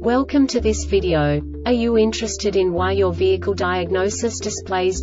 Welcome to this video. Are you interested in why your vehicle diagnosis displays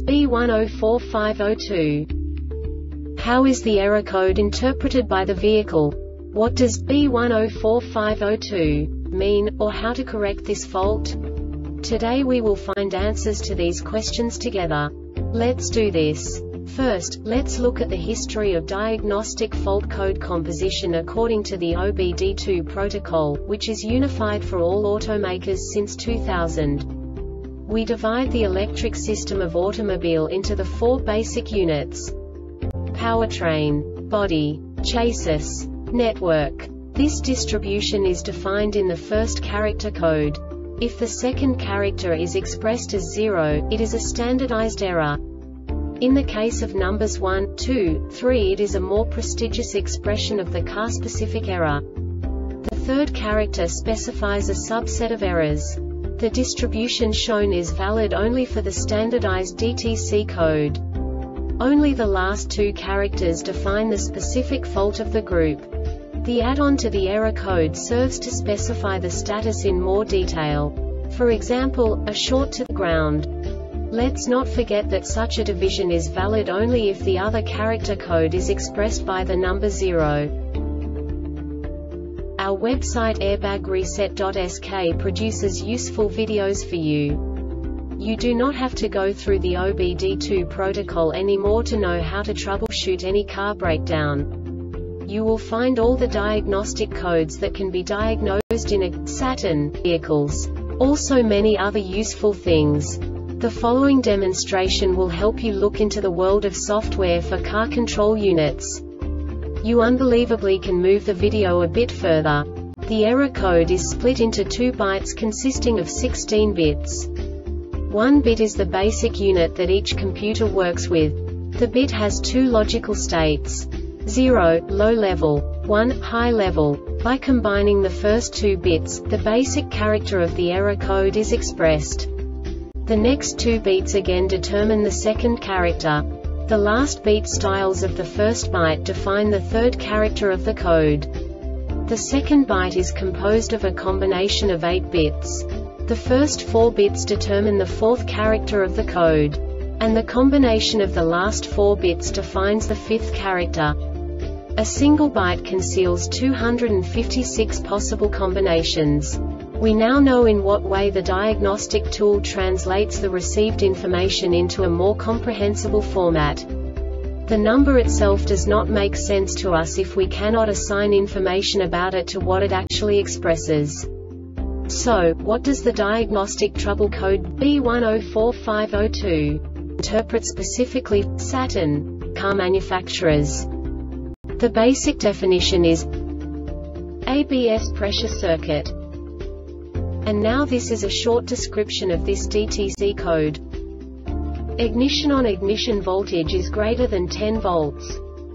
B104502? How is the error code interpreted by the vehicle? What does B104502 mean, or how to correct this fault? Today we will find answers to these questions together. Let's do this. First, let's look at the history of diagnostic fault code composition according to the OBD2 protocol, which is unified for all automakers since 2000. We divide the electric system of automobile into the four basic units: powertrain, body, chassis, network. This distribution is defined in the first character code. If the second character is expressed as 0, it is a standardized error. In the case of numbers 1, 2, 3, it is a more prestigious expression of the car-specific error. The third character specifies a subset of errors. The distribution shown is valid only for the standardized DTC code. Only the last two characters define the specific fault of the group. The add-on to the error code serves to specify the status in more detail. For example, a short to the ground. Let's not forget that such a division is valid only if the other character code is expressed by the number 0. Our website airbagreset.sk produces useful videos for you. You do not have to go through the OBD2 protocol anymore to know how to troubleshoot any car breakdown. You will find all the diagnostic codes that can be diagnosed in a Saturn vehicles. Also many other useful things. The following demonstration will help you look into the world of software for car control units. You unbelievably can move the video a bit further. The error code is split into 2 bytes consisting of 16 bits. 1 bit is the basic unit that each computer works with. The bit has 2 logical states: 0, low level, 1, high level. By combining the first 2 bits, the basic character of the error code is expressed. The next 2 beats again determine the second character. The last beat styles of the first byte define the third character of the code. The second byte is composed of a combination of 8 bits. The first 4 bits determine the fourth character of the code. And the combination of the last 4 bits defines the fifth character. A single byte conceals 256 possible combinations. We now know in what way the diagnostic tool translates the received information into a more comprehensible format. The number itself does not make sense to us if we cannot assign information about it to what it actually expresses. So, what does the diagnostic trouble code B104502 interpret specifically for Saturn car manufacturers? The basic definition is ABS pressure circuit. And now this is a short description of this DTC code. Ignition on ignition voltage is greater than 10 volts.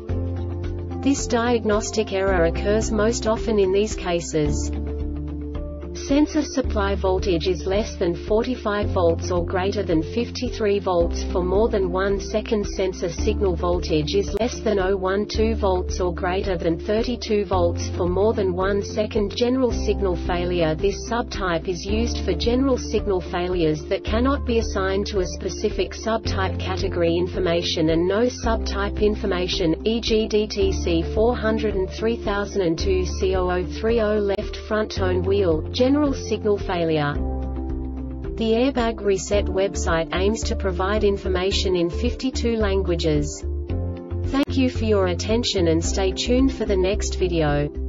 This diagnostic error occurs most often in these cases. Sensor supply voltage is less than 45 volts or greater than 53 volts for more than 1 second. Sensor signal voltage is less than 0.12 volts or greater than 32 volts for more than 1 second. General signal failure. This subtype is used for general signal failures that cannot be assigned to a specific subtype category information and no subtype information, e.g. DTC 403002 C0030 left front tone wheel. General signal failure. The Airbag Reset website aims to provide information in 52 languages. Thank you for your attention and stay tuned for the next video.